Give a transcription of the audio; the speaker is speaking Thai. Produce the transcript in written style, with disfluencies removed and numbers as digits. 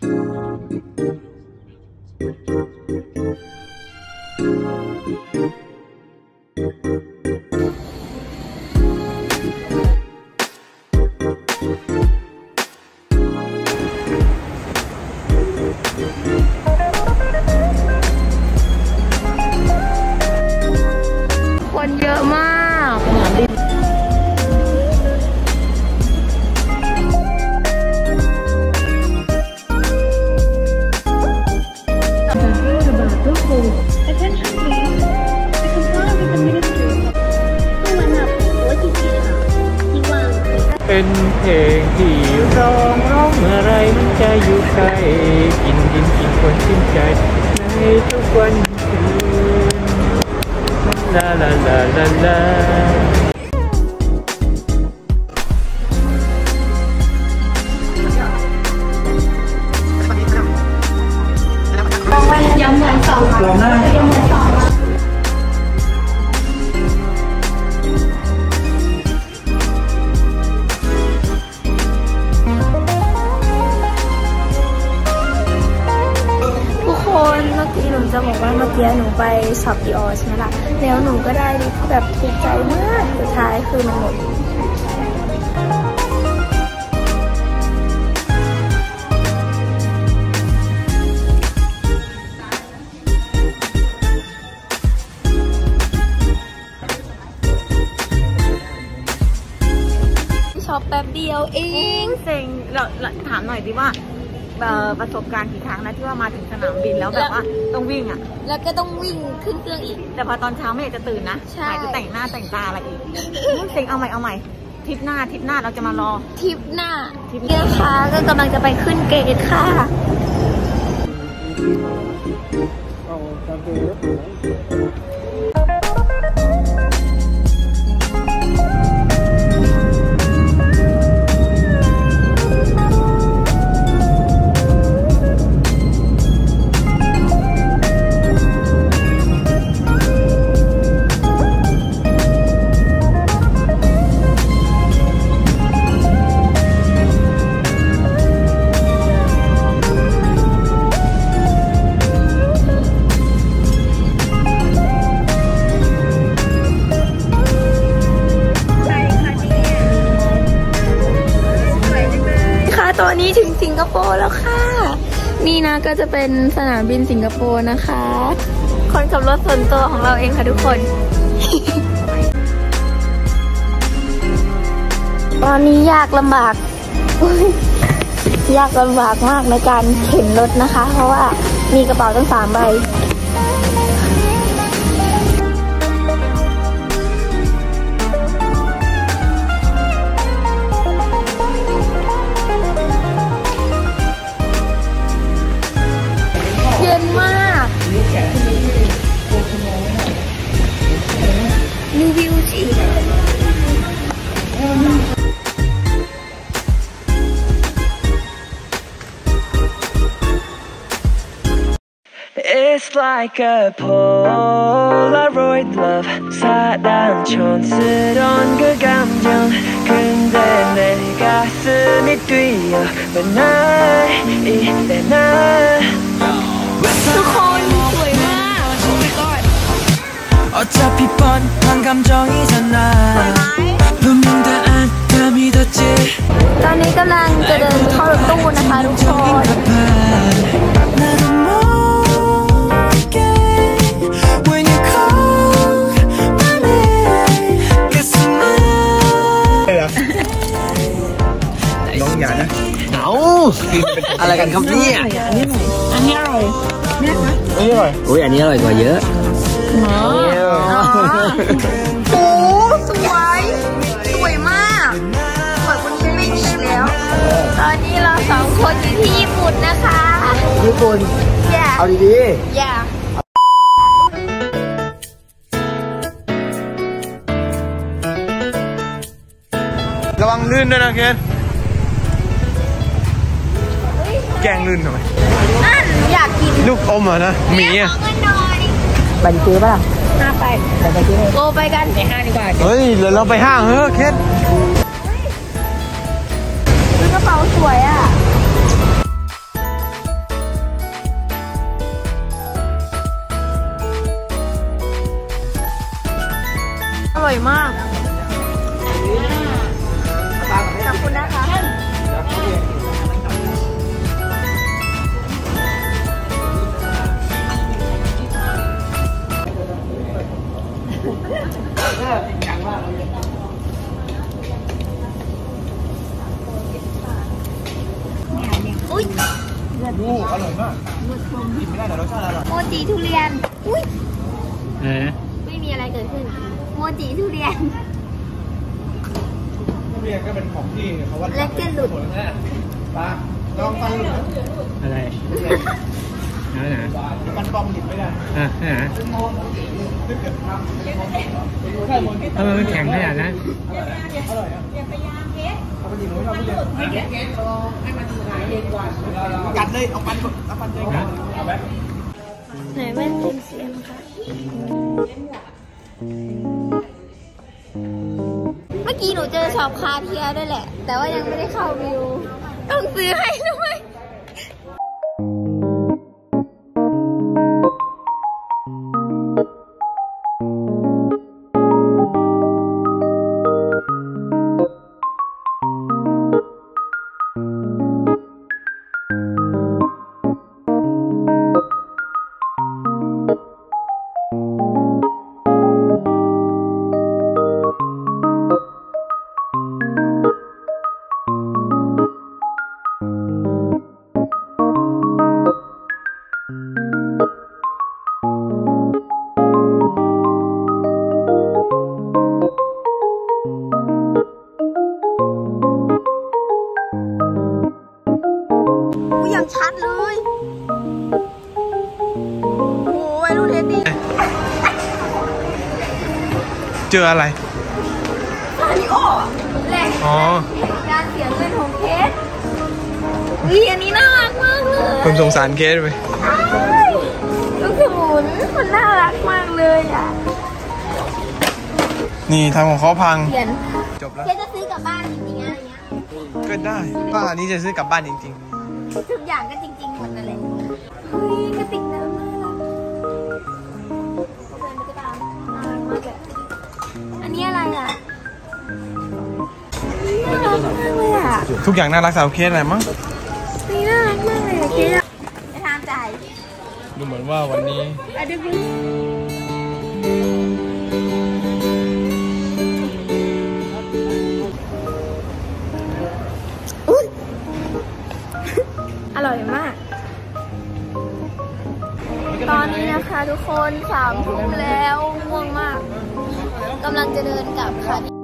คนเยอะมากเป็นเพลงที่ร้องเมื่อไรมันจะอยู่ใกล้กินคนชื่นใจในทุกวันคืนลาลาลาลาลายังเหมือนสองเราหน้าเมื่อกี้หนูจะบอกว่าเมื่อกี้หนูไปช็อปดีออใช่ไหมล่ะแล้วหนูก็ได้ลิปแบบถูกใจมากสุดท้ายคือมันหมดช็อปแป๊บเดียวเองเซ็งเราถามหน่อยดิว่าประสบการณ์กี่ครั้งนะที่ว่ามาถึงสนามบินแล้วแบบว่าต้องวิ่งอ่ะแล้วก็ต้องวิ่งขึ้นเครื่องอีกแต่พอตอนเช้าไม่อยากจะตื่นนะไหนจะแต่งหน้าแต่งตาอะไรอีกเซ็งเอาใหม่ทริปหน้าเราจะมารอทริปหน้านะคะก็กำลังจะไปขึ้นเกตค่ะตอนนี้ถึงสิงคโปร์แล้วค่ะนี่นะก็จะเป็นสนามบินสิงคโปร์นะคะคนขับรถส่วนตัวของเราเองค่ะทุกคน ตอนนี้ยากลำบากมากในการเข็นรถนะคะเพราะว่ามีกระเป๋าตั้ง3 ใบเย็นมากรีวิวสิ It's like a Polaroid love 사랑촌스러운 그 감정 근데 내 가슴이 뛰어 when I 이때 난 ทุกคนสวยมาก Oh my god 어차피 뻔한 감정이잖아 분명 다 안 믿었지 ตอนนี้กำลังจะเดินเข้ารถตู้นะคะทุกคนน้องอย่านะเอาอะไรกันครับเนี่ยอันนี้อร่อยเนี่ยคะอันนี้อร่อยอุ้ยอันนี้อร่อยกว่าเยอะโอ้สวยมากเหมือนคุณชิลิชแล้วตอนนี้เรา2 คนอยู่ที่ญี่ปุ่นนะคะญี่ปุ่นเอาดีๆอย่าระวังลื่นด้วยนะเคนแกงลื่นหน่อยนั่นอยากกินลูกอมอ่ะนะหมีอ่ะบันซื้อป่ะห้าไปโกไปกันไปห้างดีกว่าเฮ้ยเดี๋ยวเราไปห้างเฮ้ยเคนซื้อกระเป๋าสวยอ่ะร่อยมากขอบคุณนะคะอุ้ยอร่อยมากกินไม่ได้แต่รสชาติอร่อยโมจิทุเรียนอุ้ยไหนไม่มีอะไรเกิดขึ้นโมจิทุเรียนทุเรียนก็เป็นของที่เขาว่าเล็กเกินหลุดปลาลองฟังหลุดอะไรไหนมันปอมหยิบไม่ได้ไหนทำไมมันแข็งขนาดนั้นกัดเลยเอาปันเลยนะไหนแว่นเป็นเสียงคะเมื่อกี้หนูเจอช็อปคาเทียด้วยแหละ แต่ว่ายังไม่ได้เข้าวิว ต้องซื้อให้ด้วยอย่างชัดเลยโอ้ยดูเท็ดดี้เจออะไรคาริโอแหล่งอ๋อการเสียเงินของเคสอุ๊ยอันนี้น่ารักมากเลยผมสงสารเคสไปใช่ลูกสมุนมันน่ารักมากเลยอ่ะนี่ทำของเขาพังเขียนจบแล้วเคสจะซื้อกลับบ้านจริงๆอะไรเงี้ยก็ได้ป้าอันนี้จะซื้อกลับบ้านจริงทุกอย่างก็จริงๆหมดนั่นแหละเฮ้ยกระติกน้ำน่ารักเดินไปก็ตามน่ารักมากเลยอันนี้อะไรอ่ะน่ารักมากเลยอ่ะๆ ทุกอย่างน่ารักสาวเคสอะไรมั้งนี่น่ารักมากเลยอะเคสจะทำใจดูเหมือนว่าวันนี้อะดูดิอุ๊ยอร่อยมาก ตอนนี้นะคะทุกคน3 ทุ่มแล้วง่วงมากกำลังจะเดินกลับค่ะ